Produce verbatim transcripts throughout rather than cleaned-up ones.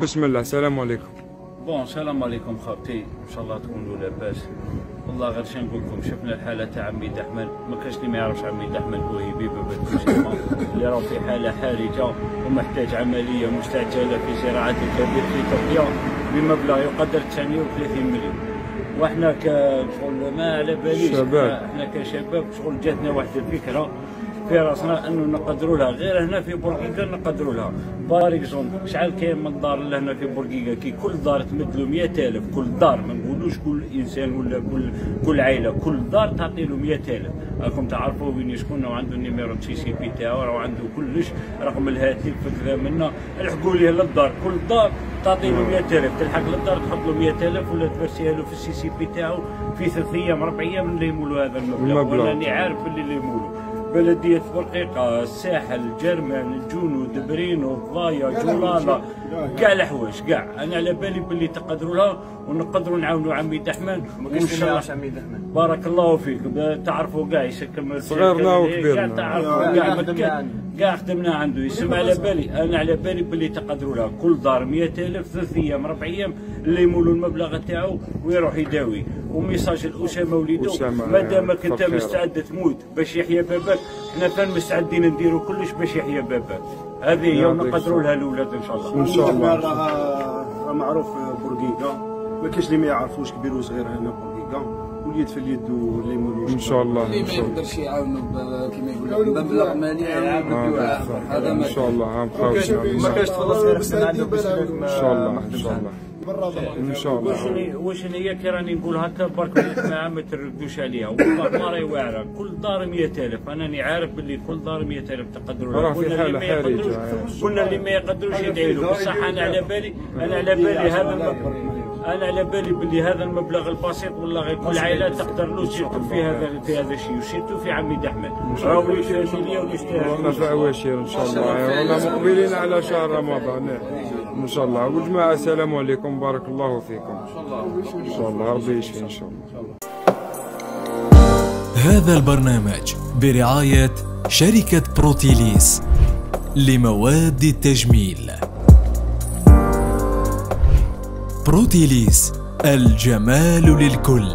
بسم الله. السلام عليكم. بون السلام عليكم خاوتي، ان شاء الله تكونوا لاباس. والله غير شنو نقول لكم، شفنا الحاله تاع عمي احمد، ما كاش اللي ما يعرفش عمي احمد بوهيبي بابا المجتمع اللي راه في حاله حرجه ومحتاج عمليه مستعجله في زراعه الكبد في تركيا بمبلغ يقدر تسعمائة وثلاثين مليون. واحنا كشغل ما على باليش، احنا كشباب شغل جاتنا واحد الفكره في راسنا انه نقدروا لها غير هنا في بورقيقه، نقدروا لها باريكزون شحال كاين من دار لهنا في بورقيقه، كي كل دار تمد له مئة ألف، كل دار ما نقولوش كل انسان ولا كل كل عائله، كل دار تعطي له مئة ألف. راكم تعرفوا وين شكون وعنده النيميرو سي سي بي تاعو، راه عنده كلش، رقم الهاتف كذا منا، الحقوا ليه للدار، كل دار تعطي له مئة ألف، تلحق للدار تحط له مئة ألف ولا تفرسيها له في السي سي بي تاعو في ثلاث ايام اربع ايام اللي يمولوا هذا المبلغ. ولاني عارف اللي يمولوا بلدية بورقيقة، الساحل، جرمان، الجنود، برينو، ضايا، جولالا، كاع الحوايج كاع. انا على بالي باللي تقدروا لها ونقدروا نعاونوا عمي دحمان وان شاء الله. بارك الله فيك، تعرفوا كاع يسكن صغيرنا وكبيرنا، تعرفوا كاع كاع خدمنا عنده، يسمع على بالي. انا على بالي باللي تقدروا لها كل دار مئة ألف، ثلاث ايام اربع ايام اللي يمولوا المبلغ تاعو ويروح يداوي. وميساج الاسامه وليدو، مادامك انت مستعد تموت باش يحيى باباك، احنا فين مستعدين نديروا كلش باش يحيى باباك. هذه هي ونقدروا لها الاولاد ان شاء الله. ان شاء الله. راه معروف بورقيقه، ما كاينش اللي ما يعرفوش كبير وصغير هنا بورقيقه، واليد في اليد واللي يمولوش ان شاء الله. اللي ما يقدرش يعاونوا كما يقولوا بمبلغ مالي يعاونوا هذا ان شاء الله. عام خوتنا ما كاينش تفضل غير خدمه عنده ان شاء الله. ان شاء الله ان شاء الله. واش واش هي كي راني نقول هكا برك الجماعه ما تردوش عليها، والله ما راهي واعره، كل دار مئة ألف. انني عارف باللي كل دار مئة ألف تقدروا لها. في حاله حرجه، قلنا اللي ما يقدروش يدعي له. بصح انا على بالي، انا على بالي هذا انا على بالي باللي هذا المبلغ البسيط والله غير كل عائله تقدر له، سيرتو في هذا في هذا الشيء، وسيرتو في عمي احمد راهو يشتري لي ويشتري. والله في عواشر ان شاء الله، والله مقبلين على شهر رمضان ان شاء الله. والجماعه السلام عليكم، بارك الله فيكم ان شاء الله، ربي يشفي ان شاء الله. هذا البرنامج برعايه شركه بروتيليس لمواد التجميل. بروتيليس، الجمال للكل.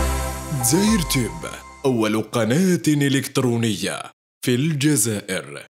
دزاير تيوب، أول قناة إلكترونية في الجزائر.